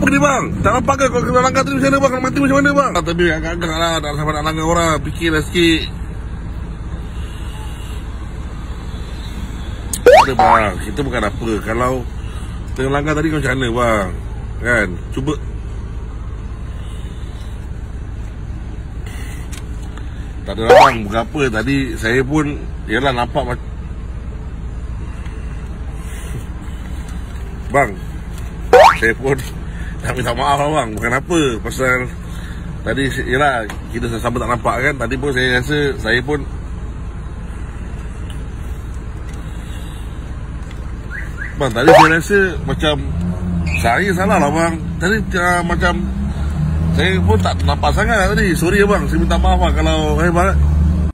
ni bang. Tak nampak ke kalau kena langgar tadi macam mana bang? Nak mati macam mana bang? Tapi agak-agak lah, tak sampai nak langgar orang. Fikirlah sikit. Ada bang, kita bukan apa. Kalau tengah langgar tadi macam mana bang? Kan? Cuba. Tak ada bang, bukan apa. Tadi saya pun, yalah nampak macam bang, saya pun nak minta maaf lah bang. Bukan apa, pasal tadi, yalah, kita sama tak nampak kan. Tadi pun saya rasa, saya pun bang, tadi saya rasa macam saya salah lah bang. Tadi macam saya pun tak nampak sangat tadi. Sorry ya bang, saya minta maaf lah kalau bang.